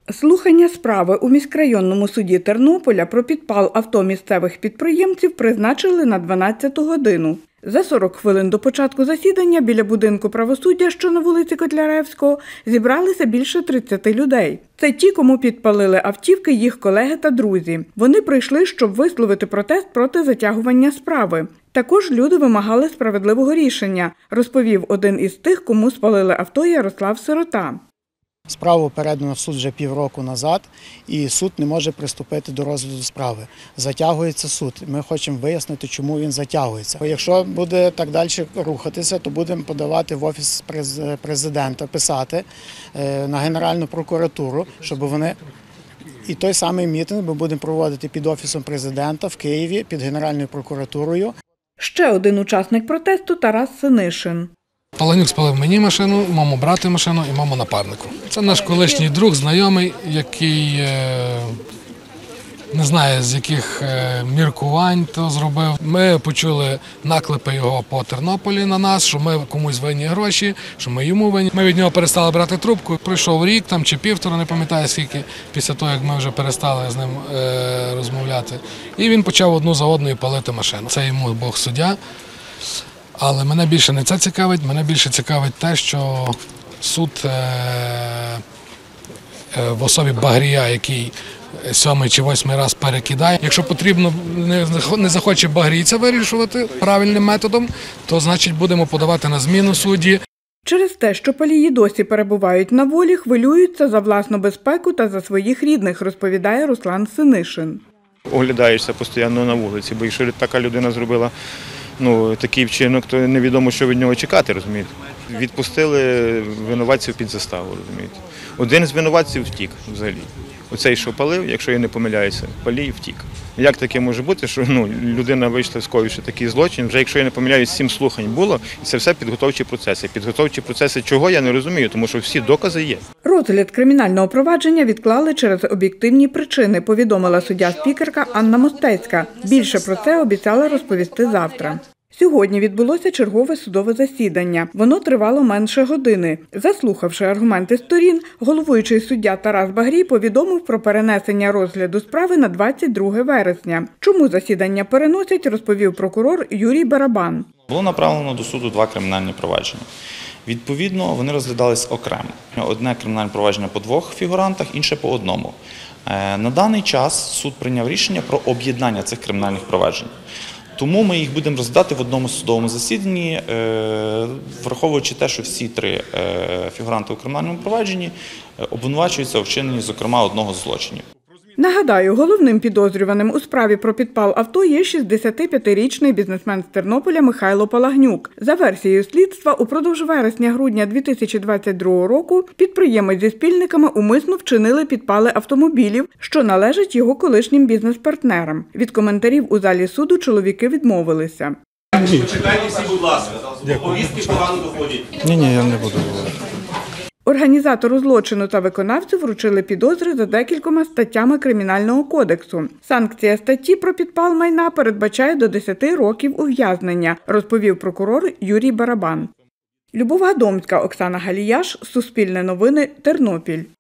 Слухання справи у міськрайонному суді Тернополя про підпал авто місцевих підприємців призначили на 12-ту годину. За 40 хвилин до початку засідання біля будинку правосуддя, що на вулиці Котляревського, зібралися більше 30 людей. Це ті, кому підпалили автівки їх колеги та друзі. Вони прийшли, щоб висловити протест проти затягування справи. Також люди вимагали справедливого рішення, розповів один із тих, кому спалили авто Ярослав Сирота. Справу передано в суд вже півроку назад, і суд не може приступити до розгляду справи. Затягується суд. Ми хочемо вияснити, чому він затягується. Якщо буде так далі рухатися, то будемо подавати в Офіс президента, писати на Генеральну прокуратуру, щоб вони... І той самий мітинг ми будемо проводити під Офісом президента в Києві, під Генеральною прокуратурою. Ще один учасник протесту – Тарас Синишин. Паленюк спалив мені машину, моєму брату машину і моєму напарнику. Це наш колишній друг, знайомий, який не знаю, з яких міркувань то зробив. Ми почули наклепи його по Тернополі на нас, що ми комусь винні гроші, що ми йому винні. Ми від нього перестали брати трубку. Пройшов рік там, чи півтора, не пам'ятаю скільки, після того, як ми вже перестали з ним розмовляти. І він почав одну за одною палити машину. Це йому Бог суддя. Але мене більше не це цікавить, мене більше цікавить те, що суд в особі Багрія, який 7-й чи 8-й раз перекидає. Якщо потрібно, не захоче Багрій це вирішувати правильним методом, то значить будемо подавати на зміну судді. Через те, що палії досі перебувають на волі, хвилюються за власну безпеку та за своїх рідних, розповідає Руслан Синишин. Оглядаєшся постійно на вулиці, бо якщо така людина зробила такий вчинок, то невідомо, що від нього чекати, розумієте. Відпустили винуватців під заставу, розумієте. Один з винуватців втік взагалі. Оцей, що палив, якщо я не помиляюся, палій втік. Як таке може бути, що людина вийшла, скоївши такий злочин, вже, якщо я не помиляюсь, 7 слухань було, і це все підготовчі процеси. Підготовчі процеси чого, я не розумію, тому що всі докази є. Розгляд кримінального провадження відклали через об'єктивні причини, повідомила суддя-спікерка Анна Мостецька. Більше про це обіцяла розповісти завтра. Сьогодні відбулося чергове судове засідання. Воно тривало менше години. Заслухавши аргументи сторін, головуючий суддя Тарас Багрій повідомив про перенесення розгляду справи на 22 вересня. Чому засідання переносять, розповів прокурор Юрій Барабан. Було направлено до суду 2 кримінальні провадження. Відповідно, вони розглядались окремо. Одне кримінальне провадження по 2 фігурантах, інше по 1. На даний час суд прийняв рішення про об'єднання цих кримінальних проваджень. Тому ми їх будемо розглядати в одному судовому засіданні, враховуючи те, що всі 3 фігуранти у кримінальному провадженні обвинувачуються у вчиненні, зокрема, одного з злочинів. Нагадаю, головним підозрюваним у справі про підпал авто є 65-річний бізнесмен з Тернополя Михайло Палагнюк. За версією слідства, упродовж вересня-грудня 2022 року підприємець зі спільниками умисно вчинили підпали автомобілів, що належать його колишнім бізнес-партнерам. Від коментарів у залі суду чоловіки відмовилися. Почекайте всі, будь ласка. Повістки погано доходять. Ні, я не буду говорити. Організатору злочину та виконавцю вручили підозри за декількома статтями Кримінального кодексу. Санкція статті про підпал майна передбачає до 10 років ув'язнення, розповів прокурор Юрій Барабан. Любов Гадомська, Оксана Галіяш, Суспільне новини, Тернопіль.